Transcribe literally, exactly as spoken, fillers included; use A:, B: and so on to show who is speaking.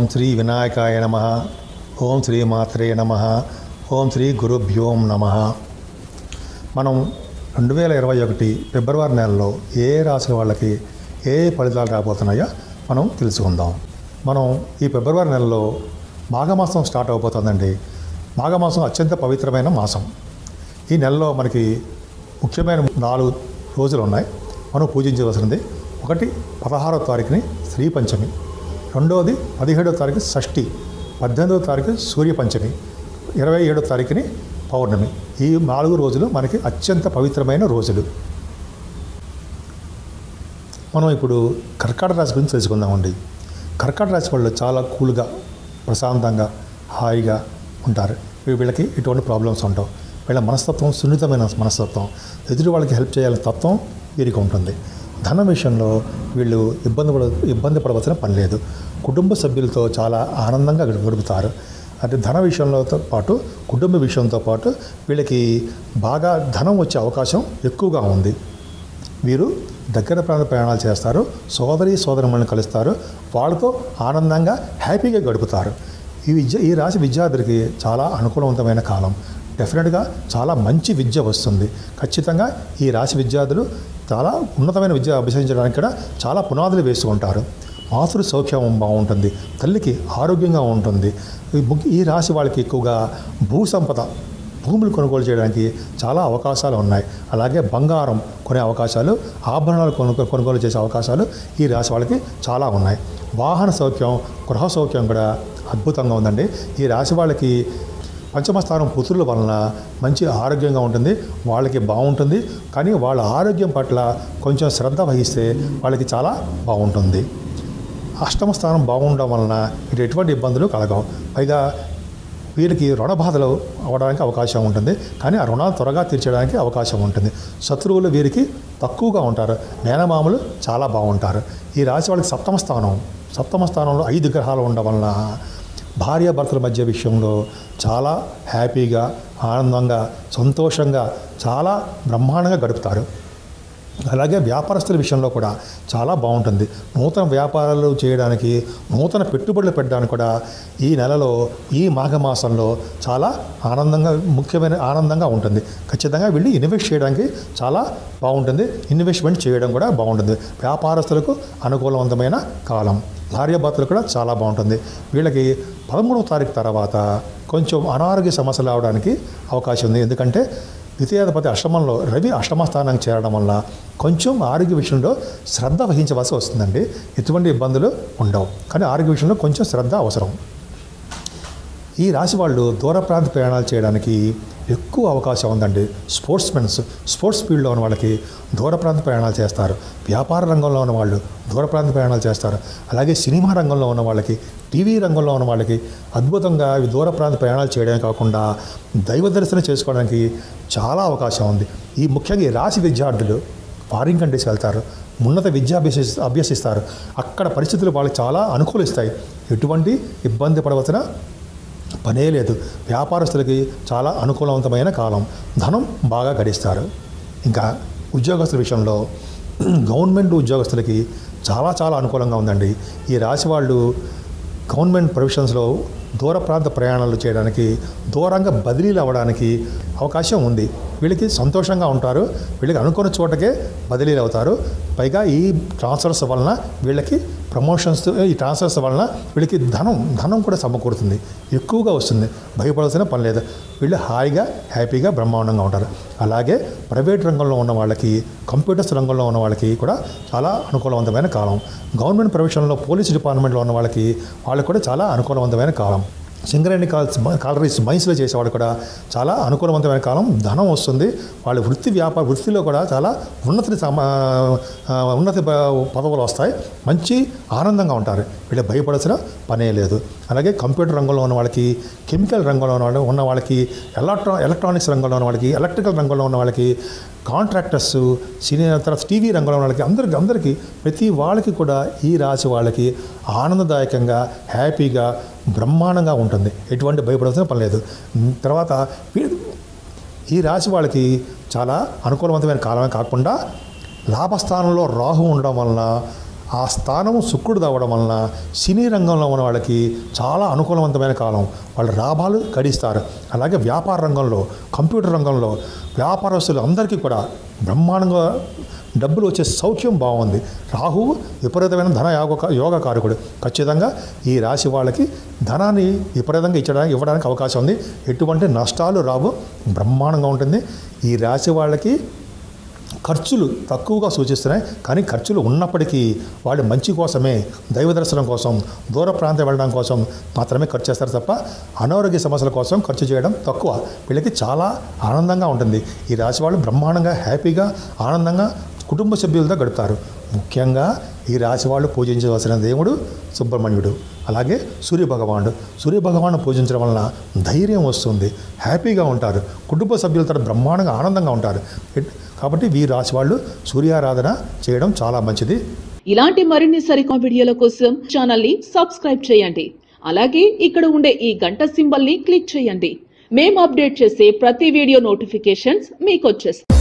A: శ్రీ వినాయకాయ నమః. ఓం శ్రీ మాత్రే నమః. ఓం శ్రీ గురుభ్యో నమః. మనం రెండు వేల ఇరవై ఒకటి ఫిబ్రవరి నెలలో ఏ రాశి వాళ్ళకి ఏ ఫలితాలు రాబోతున్నాయో మనం తెలుసుకుందాం. మనం ఈ ఫిబ్రవరి నెలలో మాఘమాసం స్టార్ట్ అవబోతుందండి. మాఘమాసం అత్యంత పవిత్రమైన మాసం. ఈ నెలలో మనకి ముఖ్యమైన నాలుగు రోజులు ఉన్నాయి మనం పూజించవలసింది. ఒకటి పదహారవ తారీఖుని శ్రీ పంచమి, రెండవది పదిహేడవ తారీఖు షష్ఠి, పద్దెనిమిదవ తారీఖు సూర్య పంచమి, ఇరవై ఏడవ తారీఖుని పౌర్ణమి. ఈ నాలుగు రోజులు మనకి అత్యంత పవిత్రమైన రోజులు. మనం ఇప్పుడు కర్కాటక రాశి గురించి తెలుసుకుందామండి. కర్కాటక రాశి వాళ్ళు చాలా కూల్గా, ప్రశాంతంగా, హాయిగా ఉంటారు. వీళ్ళకి ఎటువంటి ప్రాబ్లమ్స్ ఉండవు. వీళ్ళ మనస్తత్వం సున్నితమైన మనస్తత్వం, ఎదురు వాళ్ళకి హెల్ప్ చేయాలనే తత్వం వీరికి ఉంటుంది. ధన విషయంలో వీళ్ళు ఇబ్బంది పడ ఇబ్బంది పడవలసిన పని లేదు. కుటుంబ సభ్యులతో చాలా ఆనందంగా గడుపుతారు. అంటే ధన విషయంలో పాటు కుటుంబ విషయంతో పాటు వీళ్ళకి బాగా ధనం వచ్చే అవకాశం ఎక్కువగా ఉంది. వీరు దగ్గర ప్రాంత ప్రయాణాలు చేస్తారు, సోదరి సోదరులను కలుస్తారు, వాళ్ళతో ఆనందంగా హ్యాపీగా గడుపుతారు. ఈ విద్య ఈ రాశి విద్యార్థులకి చాలా అనుకూలవంతమైన కాలం. డెఫినెట్గా చాలా మంచి విద్య వస్తుంది. ఖచ్చితంగా ఈ రాశి విద్యార్థులు చాలా ఉన్నతమైన విద్య అభ్యసించడానికి కూడా చాలా పునాదులు వేసుకుంటారు. మాతృ సౌఖ్యం బాగుంటుంది, తల్లికి ఆరోగ్యంగా ఉంటుంది. ఈ రాశి వాళ్ళకి ఎక్కువగా భూ సంపద, భూములు కొనుగోలు చేయడానికి చాలా అవకాశాలు ఉన్నాయి. అలాగే బంగారం కొనే అవకాశాలు, ఆభరణాలు కొనుగోలు కొనుగోలు చేసే అవకాశాలు ఈ రాశి వాళ్ళకి చాలా ఉన్నాయి. వాహన సౌఖ్యం, గృహ సౌఖ్యం కూడా అద్భుతంగా ఉందండి. ఈ రాశి వాళ్ళకి పంచమ స్థానం పుత్రుల వలన మంచి ఆరోగ్యంగా ఉంటుంది, వాళ్ళకి బాగుంటుంది. కానీ వాళ్ళ ఆరోగ్యం పట్ల కొంచెం శ్రద్ధ వహిస్తే వాళ్ళకి చాలా బాగుంటుంది. అష్టమ స్థానం బాగుండడం వలన ఇటు ఎటువంటి ఇబ్బందులు కలగవు. పైగా వీరికి రుణ బాధలు అవ్వడానికి అవకాశం ఉంటుంది, కానీ ఆ రుణాలు త్వరగా తీర్చడానికి అవకాశం ఉంటుంది. శత్రువులు వీరికి తక్కువగా ఉంటారు, మేనమామలు చాలా బాగుంటారు. ఈ రాశి వాళ్ళకి సప్తమ స్థానం సప్తమ స్థానంలో ఐదు గ్రహాలు ఉండడం వలన భార్యాభర్తల మధ్య విషయంలో చాలా హ్యాపీగా, ఆనందంగా, సంతోషంగా, చాలా బ్రహ్మాండంగా గడుపుతారు. అలాగే వ్యాపారస్తుల విషయంలో కూడా చాలా బాగుంటుంది. నూతన వ్యాపారాలు చేయడానికి, నూతన పెట్టుబడులు పెట్టడానికి కూడా ఈ నెలలో, ఈ మాఘమాసంలో చాలా ఆనందంగా, ముఖ్యమైన ఆనందంగా ఉంటుంది. ఖచ్చితంగా వీళ్ళు ఇన్వెస్ట్ చేయడానికి చాలా బాగుంటుంది. ఇన్వెస్ట్మెంట్ చేయడం కూడా బాగుంటుంది. వ్యాపారస్తులకు అనుకూలవంతమైన కాలం. భార్యాభర్తలు కూడా చాలా బాగుంటుంది. వీళ్ళకి పదమూడవ తారీఖు తర్వాత కొంచెం అనారోగ్య సమస్యలు రావడానికి అవకాశం ఉంది. ఎందుకంటే ద్వితీయాధిపతి అష్టమంలో రవి అష్టమ స్థానానికి చేరడం వల్ల కొంచెం ఆరోగ్య విషయంలో శ్రద్ధ వహించవలసి వస్తుందండి. ఎటువంటి ఇబ్బందులు ఉండవు, కానీ ఆరోగ్య విషయంలో కొంచెం శ్రద్ధ అవసరం. ఈ రాశి వాళ్ళు దూర ప్రాంత ప్రయాణాలు చేయడానికి ఎక్కువ అవకాశం ఉందండి. స్పోర్ట్స్ మెన్స్, స్పోర్ట్స్ ఫీల్డ్లో ఉన్న వాళ్ళకి దూర ప్రాంత ప్రయాణాలు చేస్తారు. వ్యాపార రంగంలో ఉన్న వాళ్ళు దూర ప్రాంత ప్రయాణాలు చేస్తారు. అలాగే సినిమా రంగంలో ఉన్న వాళ్ళకి, టీవీ రంగంలో ఉన్న వాళ్ళకి అద్భుతంగా దూర ప్రాంత ప్రయాణాలు చేయడమే కాకుండా దైవ దర్శనం చేసుకోవడానికి చాలా అవకాశం ఉంది. ఈ ముఖ్యంగా ఈ రాశి విద్యార్థులు ఫారిన్ కంట్రీస్ వెళ్తారు, ఉన్నత విద్య అభ్యసి అభ్యసిస్తారు. అక్కడ పరిస్థితులు వాళ్ళకి చాలా అనుకూలిస్తాయి. ఎటువంటి ఇబ్బంది పడవలసిన పనే లేదు. వ్యాపారస్తులకి చాలా అనుకూలవంతమైన కాలం. ధనం బాగా గడిస్తారు. ఇంకా ఉద్యోగస్తుల విషయంలో గవర్నమెంట్ ఉద్యోగస్తులకి చాలా చాలా అనుకూలంగా ఉందండి. ఈ రాశి వాళ్ళు గవర్నమెంట్ ప్రొవిషన్స్లో దూర ప్రాంత ప్రయాణాలు చేయడానికి, దూరంగా బదిలీలు అవ్వడానికి అవకాశం ఉంది. వీళ్ళకి సంతోషంగా ఉంటారు. వీళ్ళకి అనుకున్న చోటకే బదిలీలు అవుతారు. పైగా ఈ ట్రాన్స్ఫర్స్ వలన వీళ్ళకి ప్రమోషన్స్, ఈ ట్రాన్స్ఫర్స్ వలన వీళ్ళకి ధనం ధనం కూడా సమకూరుతుంది, ఎక్కువగా వస్తుంది. భయపడాల్సిన పని లేదు. వీళ్ళు హాయిగా, హ్యాపీగా, బ్రహ్మాండంగా ఉంటారు. అలాగే ప్రైవేట్ రంగంలో ఉన్న వాళ్ళకి, కంప్యూటర్స్ రంగంలో ఉన్న వాళ్ళకి కూడా చాలా అనుకూలవంతమైన కాలం. గవర్నమెంట్ ప్రొఫెషన్లో పోలీస్ డిపార్ట్మెంట్లో ఉన్న వాళ్ళకి వాళ్ళకి కూడా చాలా అనుకూలవంతమైన కాలం. సింగరేణి కాల్స్ కాలరీస్ మైన్స్లో చేసేవాడు కూడా చాలా అనుకూలవంతమైన కాలం. ధనం వస్తుంది. వాళ్ళ వృత్తి వ్యాపార వృత్తిలో కూడా చాలా ఉన్నతి సమా ఉన్నతి పదవులు వస్తాయి. మంచి ఆనందంగా ఉంటారు. వీళ్ళు భయపడాల్సిన పనే లేదు. అలాగే కంప్యూటర్ రంగంలో ఉన్న వాళ్ళకి, కెమికల్ రంగంలో ఉన్న ఉన్న వాళ్ళకి, ఎలక్ట్రా ఎలక్ట్రానిక్స్ రంగంలో ఉన్న వాళ్ళకి, ఎలక్ట్రికల్ రంగంలో ఉన్న వాళ్ళకి, కాంట్రాక్టర్స్, సినీ తర్వాత టీవీ రంగంలో వాళ్ళకి, అందరికి అందరికీ ప్రతి వాళ్ళకి కూడా ఈ రాశి వాళ్ళకి ఆనందదాయకంగా, హ్యాపీగా, బ్రహ్మాండంగా ఉంటుంది. ఎటువంటి భయపడాల్సిన పని లేదు. తర్వాత ఈ రాశి వాళ్ళకి చాలా అనుకూలవంతమైన కాలమే కాకుండా లాభస్థానంలో రాహు ఉండడం వలన ఆ స్థానం శుక్రుడు అవ్వడం వలన సినీ రంగంలో ఉన్న వాళ్ళకి చాలా అనుకూలవంతమైన కాలం. వాళ్ళు లాభాలు గడిస్తారు. అలాగే వ్యాపార రంగంలో, కంప్యూటర్ రంగంలో వ్యాపారస్తులు అందరికీ కూడా బ్రహ్మాండంగా డబ్బులు వచ్చే సౌఖ్యం బాగుంది. రాహువు విపరీతమైన ధన యోగ యోగకారకుడు. ఖచ్చితంగా ఈ రాశి వాళ్ళకి ధనాన్ని విపరీతంగా ఇచ్చడానికి ఇవ్వడానికి అవకాశం ఉంది. ఎటువంటి నష్టాలు రావు, బ్రహ్మాండంగా ఉంటుంది. ఈ రాశి వాళ్ళకి ఖర్చులు తక్కువగా సూచిస్తున్నాయి, కానీ ఖర్చులు ఉన్నప్పటికీ వాళ్ళు మంచి కోసమే, దైవ దర్శనం కోసం, దూర ప్రాంతం వెళ్ళడం కోసం మాత్రమే ఖర్చు చేస్తారు తప్ప అనారోగ్య సమస్యల కోసం ఖర్చు చేయడం తక్కువ. వీళ్ళకి చాలా ఆనందంగా ఉంటుంది. ఈ రాశి వాళ్ళు బ్రహ్మాండంగా హ్యాపీగా ఆనందంగా కుటుంబ సభ్యులతో గడుపుతారు. ముఖ్యంగా ఈ రాశి వాళ్ళు పూజించవలసిన దేవుడు సుబ్రహ్మణ్యుడు, అలాగే సూర్యభగవానుడు. సూర్యభగవాను పూజించడం వలన ధైర్యం వస్తుంది, హ్యాపీగా ఉంటారు, కుటుంబ సభ్యులతో బ్రహ్మాండంగా ఆనందంగా ఉంటారు. కాబట్టి ఈ రాశి వాళ్ళు సూర్యారాధన చేయడం చాలా మంచిది.
B: ఇలాంటి మరిన్ని సరికొత్త వీడియోల కోసం ఛానల్ ని సబ్స్క్రైబ్ చేయండి. అలాగే ఇక్కడ ఉండే ఈ గంట సింబల్ ని క్లిక్ చేయండి. మేము అప్డేట్ చేసే ప్రతి వీడియో నోటిఫికేషన్స్ మీకు వచ్చేస్తాయి.